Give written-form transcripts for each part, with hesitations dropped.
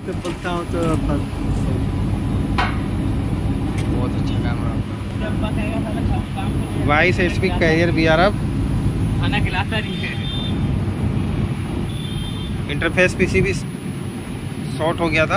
तो बोलता हूँ तो बहुत अच्छा कैमरा। 22 HP career VRF। खाना खिलाता नहीं है। इंटरफेस PCB शॉर्ट हो गया था।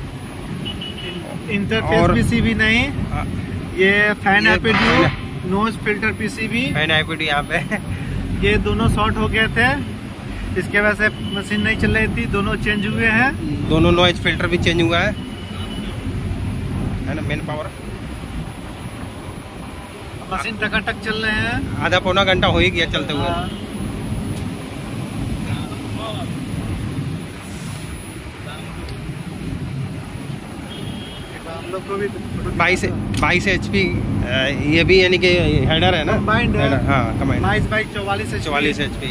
इंटरफेस पीसीबी नहीं, ये fan IPD nose filter PCB, fan IPD यहाँ पे ये दोनों शॉर्ट हो गए थे। इसके वजह से मशीन नहीं चल रही थी, दोनों चेंज हुए हैं। दोनों नॉइज फिल्टर भी चेंज हुआ है ना। मेन पावर मशीन टकाटक चल रहे हैं। आधा पौना घंटा हो ही गया चलते हुए। हम लोग को भी 22 HP ये भी यानी कि हेडर है ना। कंबाइंड है। हेडर, हाँ कंबाइंड। 44 HP।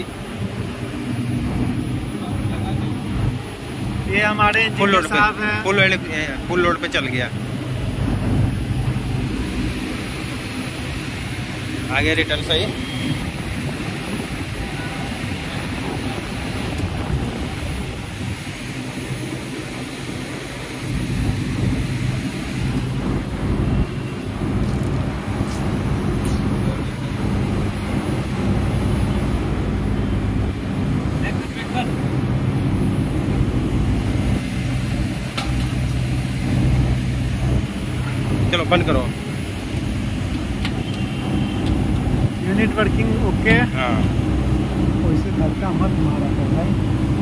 ये हमारे फुल लोड साहब पे, हैं। फुल लोड पे चल गया। आगे रिटर्न सही। चलो बंद करो। Unit working okay. हाँ वैसे धक्का मत मारा कर भाई।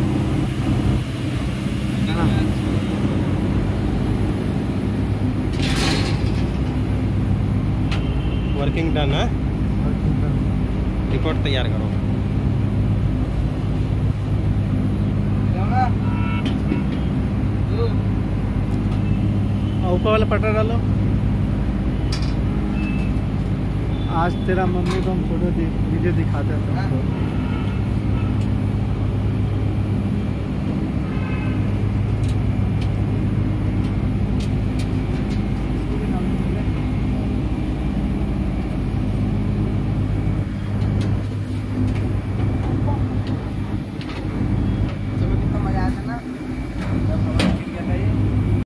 वर्किंग डन है। रिपोर्ट तैयार करो। ऊपर वाला पटा डालो। आज तेरा मम्मी को हम वीडियो दिखाते हैं तुमको।